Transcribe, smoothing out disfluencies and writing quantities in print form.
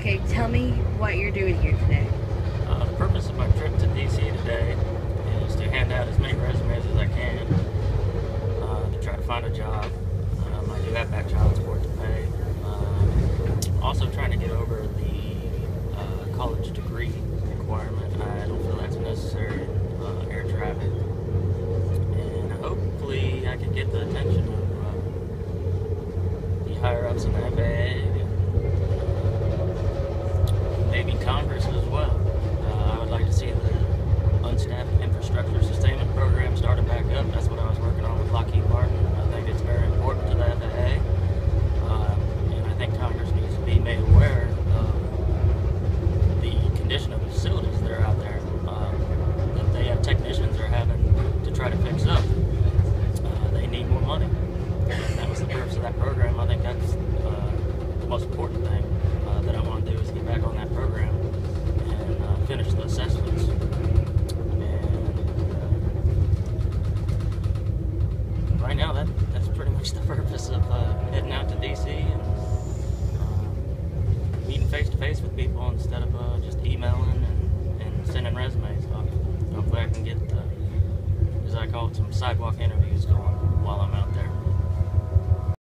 Okay, tell me what you're doing here today. The purpose of my trip to DC today is to hand out as many resumes as I can to try to find a job. I do have back child support to pay. Also trying to get over the college degree requirement. I don't feel that's necessary in air traffic. And hopefully I can get the attention of the higher-ups in the FAA and maybe Congress as well. I would like to see the unstaffed infrastructure sustainment program started back up. That's what I was working on with Lockheed Martin. I think it's very important to the FAA. And I think Congress needs to be made aware of the condition of the facilities that are out there that they have technicians are having to try to fix up. They need more money. And that was the purpose of that program. I think that's the most important thing that I want to do is get back on that program and finish the assessments. And right now, that's pretty much the purpose of heading out to DC and meeting face to face with people instead of just emailing and sending resumes off. Hopefully, I can get, as I call it, some sidewalk interviews going while I'm out there.